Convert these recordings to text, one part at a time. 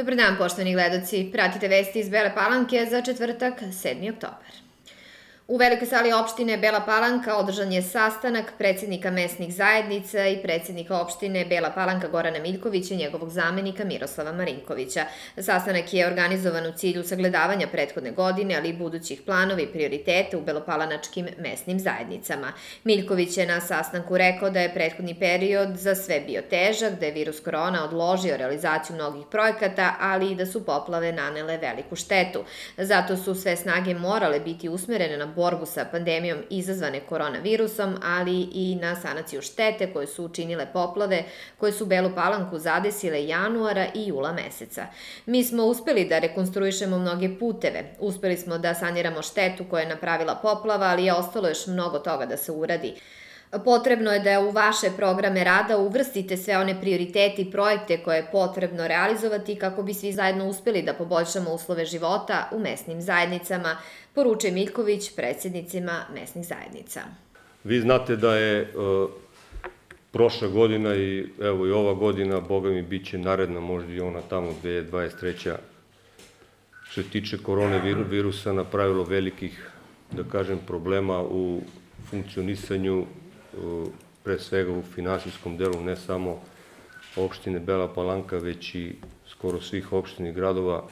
Dobar dan, poštovani gledaoci. Pratite vesti iz Bele Palanke za četvrtak, 7. oktobar. U Velikoj sali opštine Bela Palanka održan je sastanak predsjednika mesnih zajednica i predsjednika opštine Bela Palanka Gorana Miljkovića i njegovog zamenika Miroslava Marinkovića. Sastanak je organizovan u cilju sagledavanja prethodne godine, ali i budućih planova i prioriteta u belopalanačkim mesnim zajednicama. Miljković je na sastanku rekao da je prethodni period za sve bio težak, da je virus korona odložio realizaciju mnogih projekata, ali i da su poplave nanele veliku štetu. Zato su sve snage morale biti usmerene na borbu sa pandemijom izazvane koronavirusom, ali i na sanaciju štete koje su učinile poplave koje su Belu Palanku zadesile januara i jula meseca. Mi smo uspeli da rekonstruišemo mnoge puteve, uspeli smo da saniramo štetu koja je napravila poplava, ali je ostalo još mnogo toga da se uradi. Potrebno je da u vaše programe rada uvrstite sve one prioritete i projekte koje je potrebno realizovati kako bi svi zajedno uspeli da poboljšamo uslove života u mesnim zajednicama, poručuje Miljković predsjednicima mesnih zajednica. Vi znate da je prošla godina i evo i ova godina, boga mi, bit će naredna, možda i ona tamo 2023. Što se tiče koronavirusa, napravilo velikih, da kažem, problema u funkcionisanju, pre svega u finansijskom delu, ne samo opštine Bela Palanka, već i skoro svih opština i gradova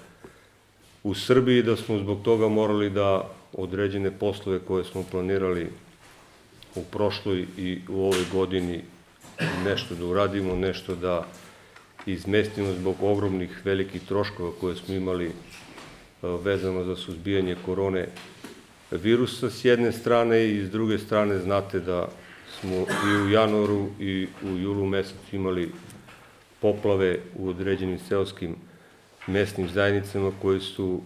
u Srbiji, da smo zbog toga morali da određene poslove koje smo planirali u prošloj i u ovoj godini nešto da uradimo, nešto da izmestimo zbog ogromnih velikih troškova koje smo imali vezano za suzbijanje korone virusa s jedne strane i s druge strane znate da smo i u januaru i u julu mesecu imali poplave u određenim seoskim mesnim zajednicama koje su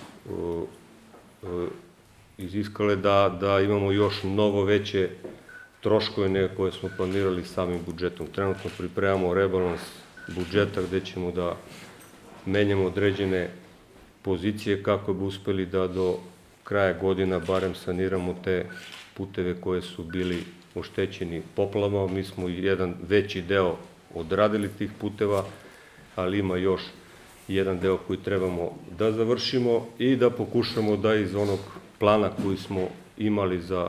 iziskale da imamo još mnogo veće troškove nego koje smo planirali samim budžetom. Trenutno pripremamo rebalans budžeta gde ćemo da menjamo određene pozicije kako bi uspeli da do kraja godina barem saniramo te puteve koje su bili oštećeni poplavama. Mi smo jedan veći deo odradili tih puteva, ali ima još jedan deo koji trebamo da završimo i da pokušamo da iz onog plana koji smo imali za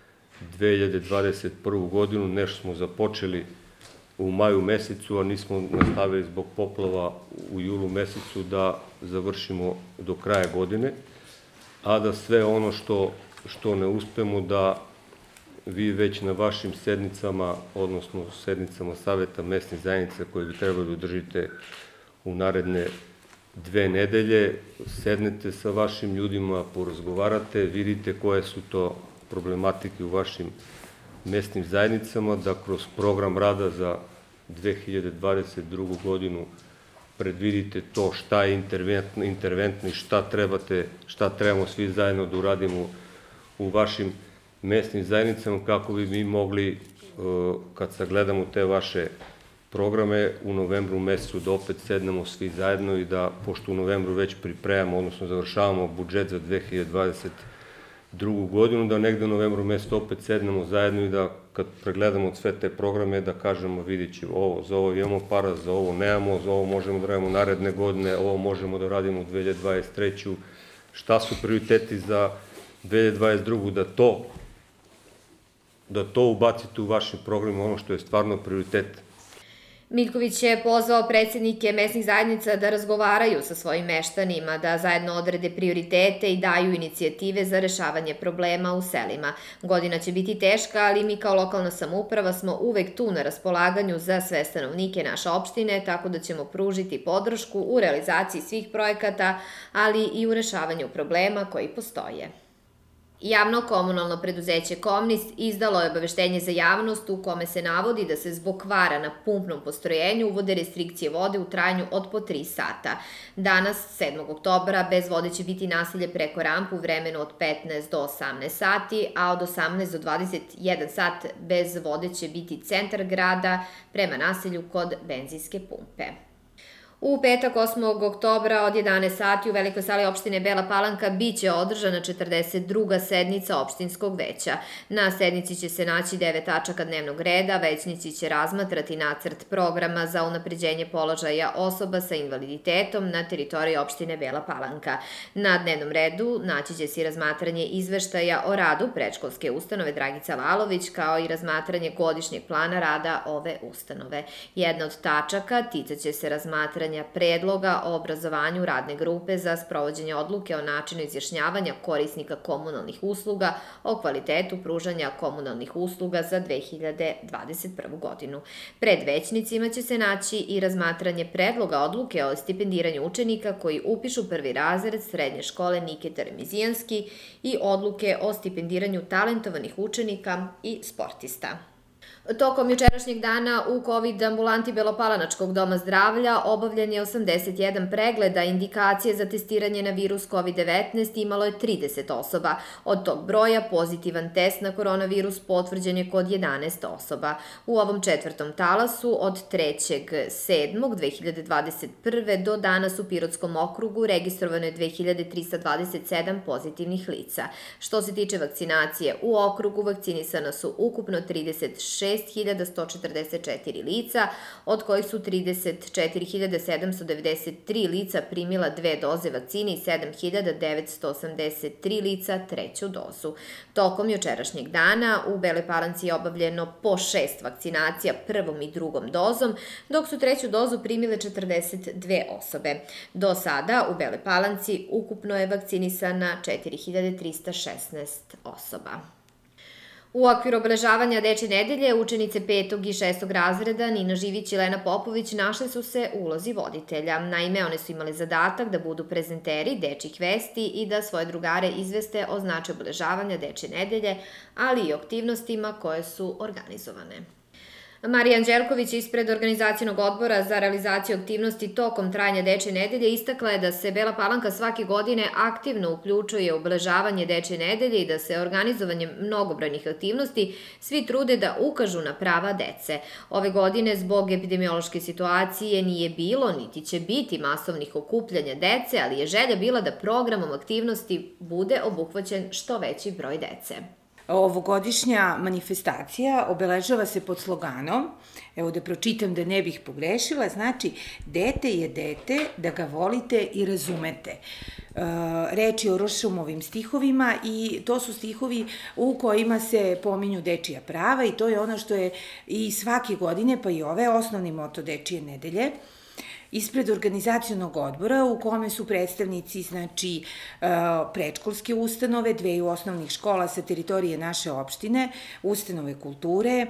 2021. godinu, nešto smo započeli u maju mesecu, a nismo nastavili zbog poplava u julu mesecu, da završimo do kraja godine, a da sve ono što ne uspemo da vi već na vašim sednicama, odnosno sednicama Saveta mesnih zajednica koje bi trebali da održite u naredne 2 nedelje, sednete sa vašim ljudima, porazgovarate, vidite koje su to problematike u vašim mesnim zajednicama, da kroz program rada za 2022. godinu predvidite to šta je interventno i šta trebamo svi zajedno da uradimo u vašim mesnim zajednicama kako bi mi mogli, kad sagledamo te vaše programe, u novembru mesecu da opet sednemo svi zajedno i da, pošto u novembru već pripremamo, odnosno završavamo budžet za 2022. godinu, da negde u novembru mesecu opet sednemo zajedno i da kad pregledamo sve te programe da kažemo vidit ćemo za ovo imamo para, za ovo nemamo, za ovo možemo da radimo naredne godine, ovo možemo da radimo u 2023. Šta su prioriteti za 2022. da to ubacite u vašim programima, ono što je stvarno prioritet. Miljković je pozvao predsjednike mesnih zajednica da razgovaraju sa svojim meštanima, da zajedno odrede prioritete i daju inicijative za rešavanje problema u selima. Godina će biti teška, ali mi kao lokalna samouprava smo uvek tu na raspolaganju za sve stanovnike naše opštine, tako da ćemo pružiti podršku u realizaciji svih projekata, ali i u rešavanju problema koji postoje. Javno komunalno preduzeće Komnist izdalo je obaveštenje za javnost u kome se navodi da se zbog kvara na pumpnom postrojenju uvode restrikcije vode u trajanju od po 3 sata. Danas, 7. oktobra, bez vode će biti naselje preko rampu u vremenu od 15 do 18 sati, a od 18 do 21 sat bez vode će biti centar grada prema naselju kod benzinske pumpe. U petak 8. oktobra od 11 sati u velikoj sali opštine Bela Palanka biće održana 42. sednica opštinskog veća. Na sednici će se naći 9 tačaka dnevnog reda, većnici će razmatrati nacrt programa za unapređenje položaja osoba sa invaliditetom na teritoriji opštine Bela Palanka. Na dnevnom redu naći će se i razmatranje izveštaja o radu predškolske ustanove Dragica Valović, kao i razmatranje godišnjeg plana rada ove ustanove. Jedna od tačaka ticaće se razmatranja predloga o obrazovanju radne grupe za sprovođenje odluke o načinu izjašnjavanja korisnika komunalnih usluga o kvalitetu pružanja komunalnih usluga za 2021. godinu. Pred većnicima će se naći i razmatranje predloga odluke o stipendiranju učenika koji upišu prvi razred srednje škole Niketa Remizijanski i odluke o stipendiranju talentovanih učenika i sportista. Tokom jučerašnjeg dana u COVID ambulanti Belopalanačkog doma zdravlja obavljen je 81 pregleda. Indikacije za testiranje na virus COVID-19 imalo je 30 osoba. Od tog broja pozitivan test na koronavirus potvrđen je kod 11 osoba. U ovom četvrtom talasu od 3.7.2021. do danas u Pirotskom okrugu registrovano je 2327 pozitivnih lica. Što se tiče vakcinacije, u okrugu vakcinisana su ukupno 36.144 lica, od kojih su 34.793 lica primila 2 doze vakcine i 7.983 lica treću dozu. Tokom jučerašnjeg dana u Beloj Palanci je obavljeno po 6 vakcinacija prvom i drugom dozom, dok su treću dozu primile 42 osobe. Do sada u Beloj Palanci ukupno je vakcinisana 4.316 osoba. U okviru obeležavanja Dečje nedelje, učenice 5. i 6. razreda Nina Živić i Lena Popović našle su se u ulozi voditelja. Naime, one su imale zadatak da budu prezenteri dečjih vesti i da svoje drugare izveste o značaju obeležavanja Dečje nedelje, ali i o aktivnostima koje su organizovane. Marija Anđelković ispred Organizacionog odbora za realizaciju aktivnosti tokom trajanja Dečje nedelje istakla je da se Bela Palanka svake godine aktivno uključuje u obeležavanje Dečje nedelje i da se organizovanjem mnogobrojnih aktivnosti svi trude da ukažu na prava dece. Ove godine zbog epidemiološke situacije nije bilo niti će biti masovnih okupljanja dece, ali je želja bila da programom aktivnosti bude obuhvaćen što veći broj dece. Ovogodišnja manifestacija obeležava se pod sloganom, evo da pročitam da ne bih pogrešila, znači dete je dete, da ga volite i razumete. Reč je o Rošumovim stihovima i to su stihovi u kojima se pominju dečija prava i to je ono što je i svake godine, pa i ove, osnovni moto Dečije nedelje. Ispred Organizacionog odbora u kome su predstavnici, znači, predškolske ustanove, 2 osnovnih škola sa teritorije naše opštine, ustanove kulture,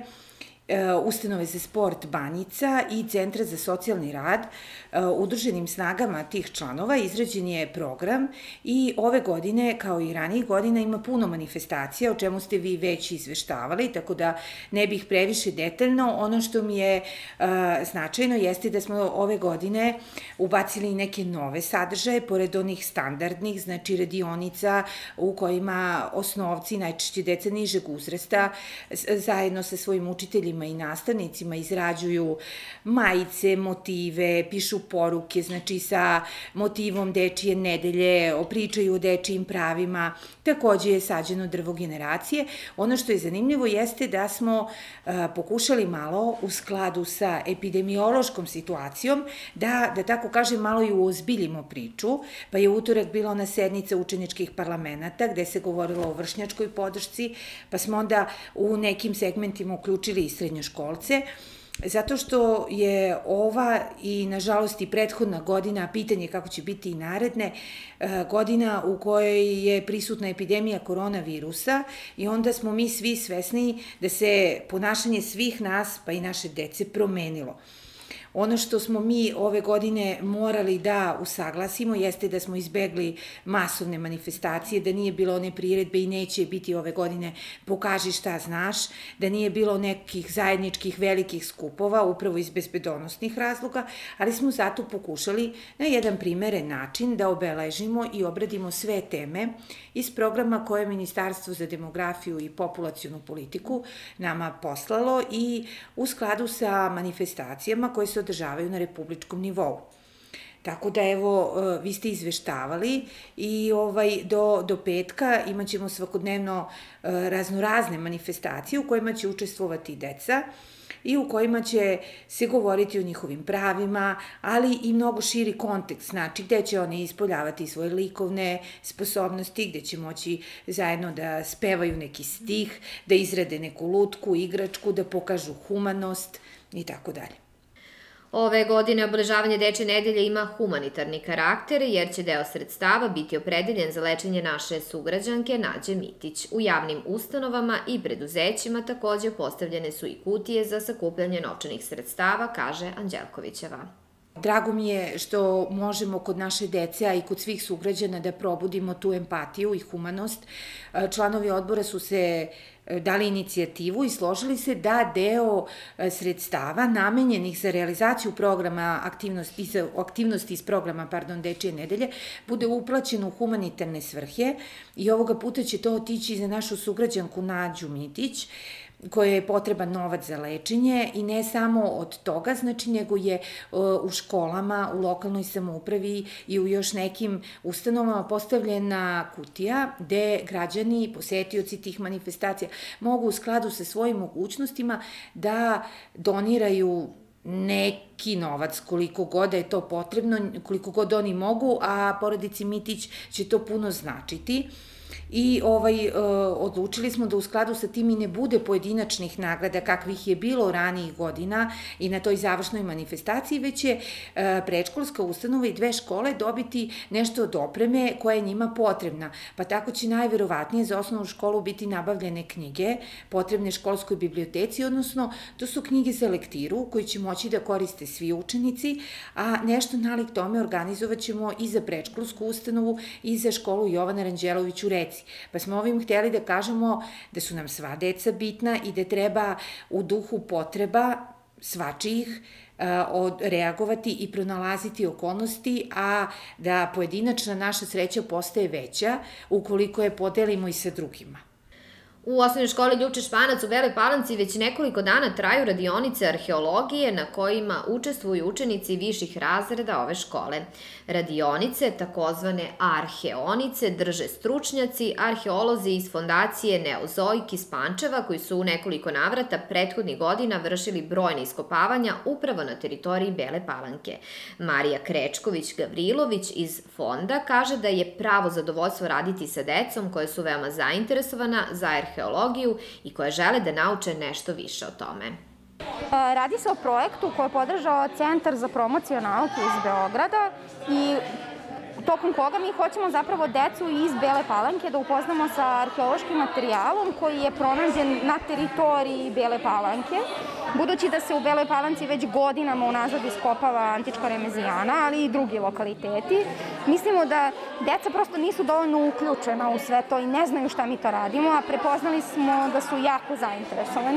ustanove za sport Banjica i Centra za socijalni rad. Udruženim snagama tih članova izrađen je program i ove godine, kao i ranijih godina, ima puno manifestacija, o čemu ste vi već izveštavali, tako da ne bih previše detaljno. Ono što mi je značajno jeste da smo ove godine ubacili neke nove sadržaje, pored onih standardnih, znači radionica u kojima osnovci, najčešće deca nižeg uzrasta, zajedno sa svojim učiteljima i nastavnicima izrađuju majice, motive, pišu poruke, znači sa motivom Dečije nedelje, pričaju o dečijim pravima, takođe je sađeno drvo generacije. Ono što je zanimljivo jeste da smo pokušali malo u skladu sa epidemiološkom situacijom da tako kažem, malo i uozbiljimo priču, pa je utorak bila ona sednica učeničkih parlamenata gde se govorilo o vršnjačkoj podršci, pa smo onda u nekim segmentima uključili i srednjoškolce, zato što je ova i nažalost i prethodna godina, pitanje kako će biti i naredne, godina u kojoj je prisutna epidemija koronavirusa i onda smo mi svi svesni da se ponašanje svih nas pa i naše dece promenilo. Ono što smo mi ove godine morali da usaglasimo jeste da smo izbegli masovne manifestacije, da nije bilo one priredbe i neće biti ove godine pokaži šta znaš, da nije bilo nekih zajedničkih velikih skupova, upravo iz bezbedonosnih razloga, ali smo zato pokušali na jedan primeren način da obeležimo i obradimo sve teme iz programa koje je Ministarstvo za demografiju i populacionu politiku nama poslalo i u skladu sa manifestacijama koje se održavaju na republičkom nivou. Tako da evo, vi ste izveštavali i do petka imat ćemo svakodnevno raznorazne manifestacije u kojima će učestvovati deca i u kojima će se govoriti o njihovim pravima, ali i mnogo širi kontekst, znači gde će oni ispoljavati svoje likovne sposobnosti, gde će moći zajedno da spevaju neki stih, da izrade neku lutku, igračku, da pokažu humanost i tako dalje. Ove godine obeležavanje Dečje nedelje ima humanitarni karakter, jer će deo sredstava biti opredeljen za lečenje naše sugrađanke Nađe Mitić. U javnim ustanovama i preduzećima takođe postavljene su i kutije za sakupljanje novčanih sredstava, kaže Anđelkovićeva. Drago mi je što možemo kod naše dece, a i kod svih sugrađana da probudimo tu empatiju i humanost. Članovi odbora su se dali inicijativu i složili se da deo sredstava namenjenih za realizaciju programa aktivnosti iz programa Dečje nedelje bude uplaćeno u humanitarne svrhe i ovoga puta će to otići za našu sugrađanku Nađu Mitić, koje je potreban novac za lečenje i ne samo od toga, znači, nego je u školama, u lokalnoj samoupravi i u još nekim ustanovama postavljena kutija gde građani, posetioci tih manifestacija mogu u skladu sa svojim mogućnostima da doniraju neki novac, koliko god da je to potrebno, koliko god oni mogu, a porodici Mitić će to puno značiti. I odlučili smo da u skladu sa tim i ne bude pojedinačnih nagrada kakvih je bilo ranijih godina i na toj završnoj manifestaciji, već će predškolska ustanova i 2 škole dobiti nešto od opreme koja je njima potrebna. Pa tako će najverovatnije za osnovnu školu biti nabavljene knjige potrebne školskoj biblioteci, odnosno to su knjige za lektiru koji će moći da koriste svi učenici, a nešto nalik tome organizovat ćemo i za predškolsku ustanovu i za školu Jovana Ranđelović u Reci. Pa smo ovim hteli da kažemo da su nam sva deca bitna i da treba u duhu potreba svačijih reagovati i pronalaziti okolnosti, a da pojedinačna naša sreća postaje veća ukoliko je podelimo i sa drugima. U osnovnoj školi Ljuče Španac u Beloj Palanci već nekoliko dana traju radionice arheologije na kojima učestvuju učenici viših razreda ove škole. Radionice, takozvane arheonice, drže stručnjaci, arheolozi iz fondacije Neozoik iz Pančeva, koji su u nekoliko navrata prethodnih godina vršili brojne iskopavanja upravo na teritoriji Bele Palanke. Marija Krečković-Gavrilović iz fonda kaže da je pravo zadovoljstvo raditi sa decom koje su veoma zainteresovana za arheologiju i koje žele da nauče nešto više o tome. Radi se o projektu koji je podržao Centar za promociju nauke iz Beograda i tokom koga mi hoćemo zapravo decu iz Bele Palanke da upoznamo sa arheološkim materijalom koji je pronađen na teritoriji Bele Palanke. Budući da se u Beloj Palanci već godinama unazad iskopava antička remezijana, ali i drugi lokaliteti, mislimo da deca prosto nisu dovoljno uključena u sve to i ne znaju šta mi to radimo, a prepoznali smo da su jako zainteresovani.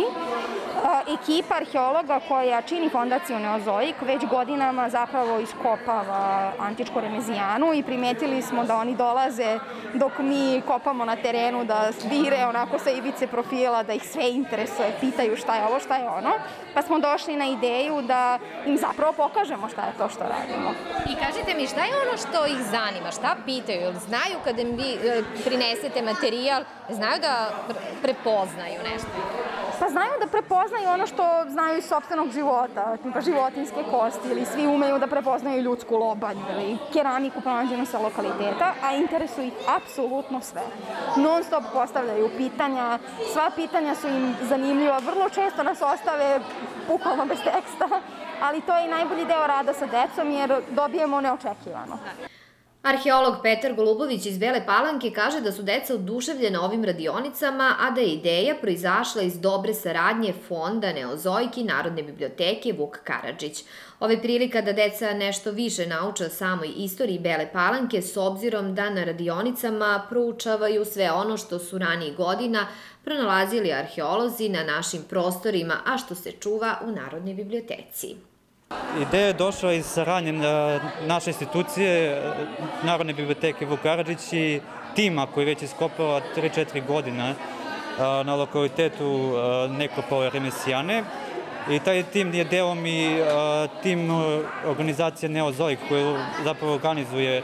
Ekipa arheologa koja čini fondaciju Neozoik već godinama zapravo iskopava antičku remezijanu i primetili smo da oni dolaze dok mi kopamo na terenu, da vire onako sa ivice profila, da ih sve interesuje, pitaju šta je ovo, šta je ono. Pa smo došli na ideju da im zapravo pokažemo šta je to što radimo. I kažite mi, šta je ono što ih zanima, šta pitaju? Znaju kada im vi prinesete materijal, znaju da prepoznaju nešto? Pa znaju da prepoznaju ono što znaju iz sopstvenog života, tipa životinjske kosti, ili svi umeju da prepoznaju ljudsku lobanju ili keramiku pronađenu sa lokaliteta, a interesuje ih apsolutno sve. Non stop postavljaju pitanja, sva pitanja su im zanimljiva, vrlo često nas ostave bukvalno bez teksta, ali to je i najbolji deo rada sa decom jer dobijemo neočekivano. Arheolog Petar Golubović iz Bele Palanke kaže da su deca oduševljena ovim radionicama, a da je ideja proizašla iz dobre saradnje Fonda Neozoik i Narodne biblioteke Vuk Karadžić. Ovo je prilika da deca nešto više nauče o samoj istoriji Bele Palanke, s obzirom da na radionicama proučavaju sve ono što su ranijih godina pronalazili arheolozi na našim prostorima, a što se čuva u Narodnoj biblioteci. Ideja je došla iz saradnje naše institucije, Narodne biblioteke Vuk Karadžić i tima koji već iskopava 3-4 godine na lokalitetu nekropole Remesijane. I taj tim je delom i tim organizacije Neozoik koja zapravo organizuje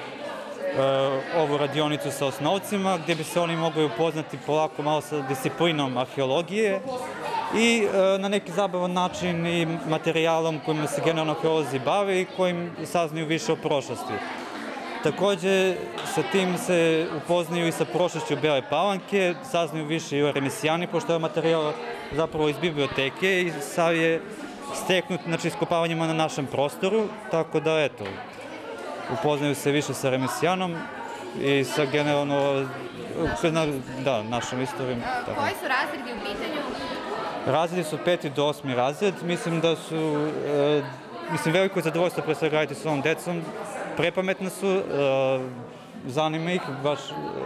ovu radionicu sa osnovcima gdje bi se oni mogli upoznati polako malo sa disciplinom arheologije i na neki zabavan način i materijalom kojim se generalno arheolozi bave i kojim saznaju više o prošlosti. Takođe, sa tim se upoznaju i sa prošlošću Bele Palanke, saznaju više i o Remesijani, pošto je materijal zapravo iz biblioteke i sad je steknut iskopavanjima na našem prostoru, tako da eto, upoznaju se više sa Remesijanom i sa generalno, našom istorijom. Koji su razredi u pitanju? Razredi su 5. do 8. razred, mislim da su, veliko je zadovoljstvo pre svega raditi s ovom decom, prepametna su, zanima ih baš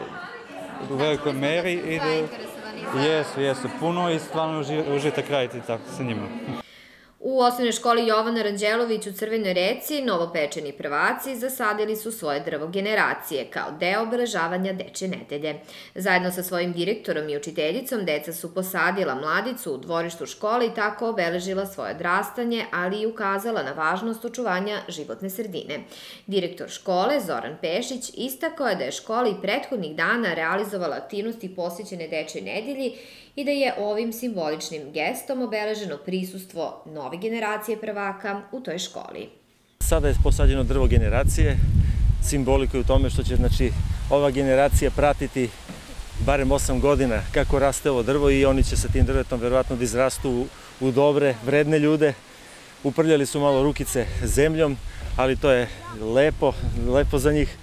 u velikoj meri i da jesu puno i stvarno užitak raditi tako sa njima. U osnovnoj školi Jovana Ranđelović u Crvenoj Reci novopečeni prvaci zasadili su svoje drvo generacije kao deo obeležavanja Dečje nedelje. Zajedno sa svojim direktorom i učiteljicom deca su posadila mladicu u dvorištu škole i tako obeležila svoje odrastanje, ali i ukazala na važnost očuvanja životne sredine. Direktor škole Zoran Pešić istakao je da je škola i prethodnih dana realizovala aktivnosti posvećene Dečjoj nedelji i da je ovim simboličnim gestom obeleženo prisustvo nove generacije prvaka u toj školi. Sada je posađeno drvo generacije, simbolika je u tome što će ova generacija pratiti barem 8 godina kako raste ovo drvo i oni će sa tim drvetom verovatno da izrastu u dobre, vredne ljude. Uprljali su malo rukice zemljom, ali to je lepo za njih.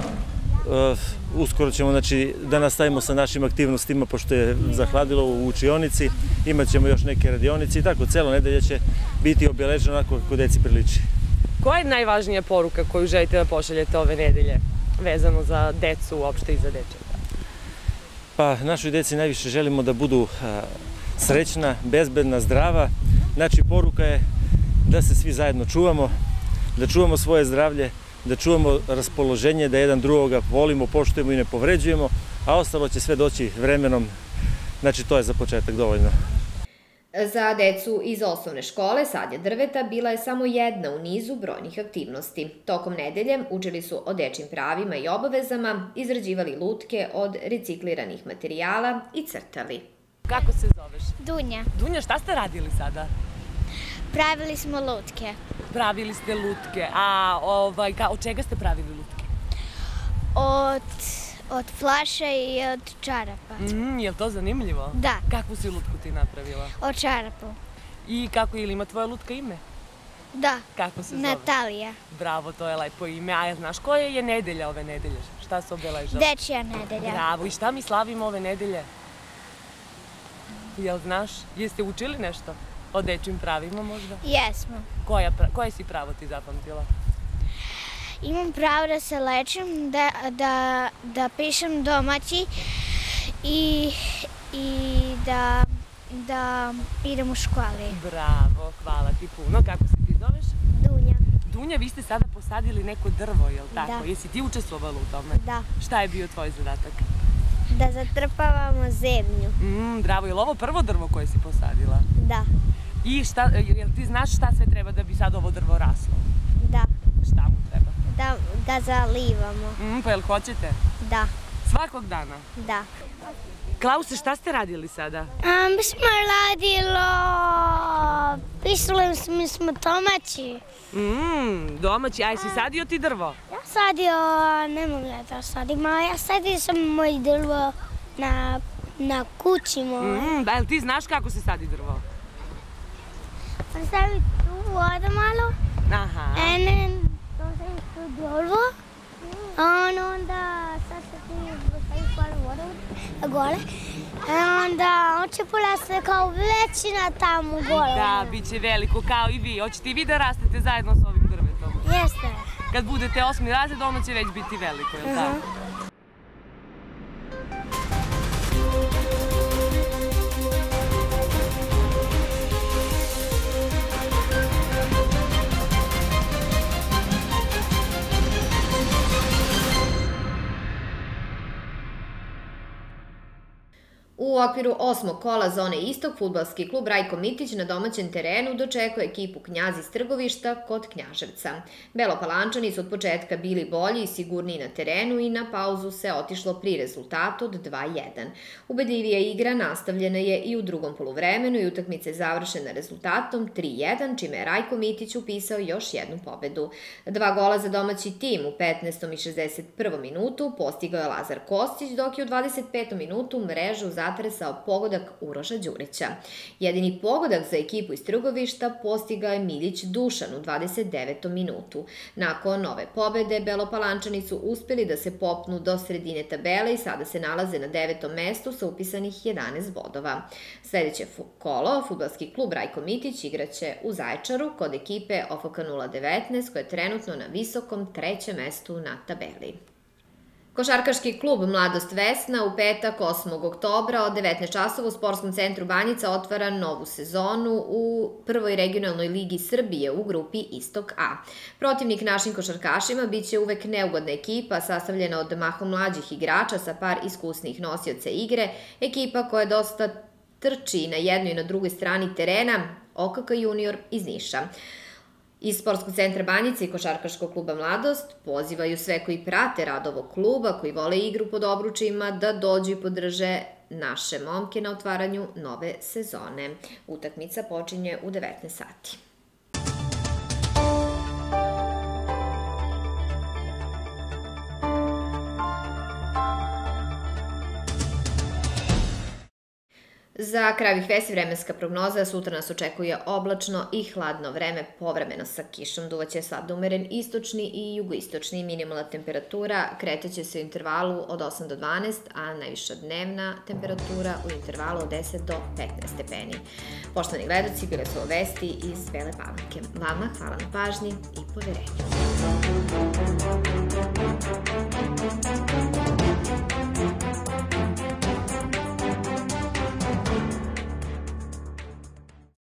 Uskoro ćemo da nastavimo sa našim aktivnostima, pošto je zahladilo u učionici, imat ćemo još neke radionice i tako celo nedelje će biti obeleženo onako kako deci priliči. Koja je najvažnija poruka koju želite da pošaljete ove nedelje vezano za decu uopšte i za dečje? Pa našoj deci najviše želimo da budu srećna, bezbedna, zdrava. Poruka je da se svi zajedno čuvamo, da čuvamo svoje zdravlje, da čuvamo raspoloženje, da jedan drugoga volimo, poštujemo i ne povređujemo, a ostalo će sve doći vremenom. To je za početak dovoljno. Za decu iz osnovne škole sadnja drveta bila je samo jedna u nizu brojnih aktivnosti. Tokom nedelje učili su o dečjim pravima i obavezama, izrađivali lutke od recikliranih materijala i crtali. Kako se zoveš? Dunja. Dunja, šta ste radili sada? Pravili smo lutke. Pravili ste lutke, a od čega ste pravili lutke? Od flaša i od čarapa. Je li to zanimljivo? Da. Kakvu si lutku ti napravila? Od čarapu. I kako, ili ima tvoja lutka ime? Da. Kako se zove? Natalija. Bravo, to je lepo ime. A znaš koja je nedelja ove nedelje? Šta se obeležava? Dečja nedelja. Bravo, i šta mi slavimo ove nedelje? Jel znaš? Jeste učili nešto? O dečjim pravima možda? Jesmo. Koje si pravo ti zapamtila? Imam pravo da se lečim, da pišem domaći i da idem u školi. Bravo, hvala ti puno. Kako se ti zoveš? Dunja. Dunja, vi ste sada posadili neko drvo, jel tako? Da. Jesi ti učestvovala u tome? Da. Šta je bio tvoj zadatak? Da zatrpavamo zemlju. Bravo, je li ovo prvo drvo koje si posadila? Da. I jel ti znaš šta sve treba da bi sad ovo drvo raslo? Da. Šta mu treba? Da zalivamo. Pa jel hoćete? Da. Svakog dana? Da. Klause, šta ste radili sada? Mi smo pisali smo domaći. Domaći, a jesi sadio ti drvo? Ja sadio, ne mogu da sadim, a ja sadio sam moj drvo na kući moj. Da, jel ti znaš kako se sadi drvo? Stavi tu voda malo. Aha. Dostaviš tu drvo. Onda sad se ti dostaviš malo voda gole. Onda on će porasti kao većina tamo gole. Da, bit će veliko kao i vi. Hoćete i vi da rastete zajedno s ovim drvetom? Jeste. Kad budete 8. razred, ono će već biti veliko, je li tako? U okviru 8. kola zone Istok, fudbalski klub Rajko Mitić na domaćem terenu dočekuje ekipu Knjazi iz Trgovišta kod Knjaževca. Belopalančani su od početka bili bolji i sigurniji na terenu i na pauzu se otišlo pri rezultatu od 2:1. Ubedljivija igra nastavljena je i u drugom poluvremenu i utakmica je završena rezultatom 3:1, čime je Rajko Mitić upisao još jednu pobedu. 2 gola za domaći tim u 15. i 61. minutu postigao je Lazar Kostić, dok je u 25. minutu mrežu zatresao pogodak Uroša Đurića. Jedini pogodak za ekipu iz Trgovišta postigao je Miljić Dušan u 29. minutu. Nakon ove pobede, Belopalančani su uspeli da se popnu do sredine tabele i sada se nalaze na 9. mestu sa upisanih 11 bodova. Sledeće kolo, fudbalski klub Rajko Mitić igraće u Zaječaru kod ekipe OFK 019 koja je trenutno na visokom 3. mestu na tabeli. Košarkaški klub Mladost Vesna u petak 8. oktobra od 19 časova u Sportskom centru Banjica otvara novu sezonu u prvoj regionalnoj ligi Srbije u grupi Istok A. Protivnik našim košarkašima biće uvek neugodna ekipa sastavljena od mahom mlađih igrača sa par iskusnih nosioca igre, ekipa koja dosta trči na jednoj i na drugoj strani terena, OKK Junior iz Niša. Iz Sportskog centra Banjica i Košarkaškog kluba Mladost pozivaju sve koji prate rad ovog kluba, koji vole igru pod obručima, da dođu i podrže naše momke na otvaranju nove sezone. Utakmica počinje u 19 sati. Za kraj ovih vesti vremenska prognoza, sutra nas očekuje oblačno i hladno vreme, povremeno sa kišom, duvaće slab do umeren istočni i jugoistočni, minimalna temperatura kreteće se u intervalu od 8 do 12, a najviša dnevna temperatura u intervalu od 10 do 15 stepeni. Poštovani gledaoci, bile su ovo vesti iz Bele Palanke. Vama hvala na pažnji i poverenju.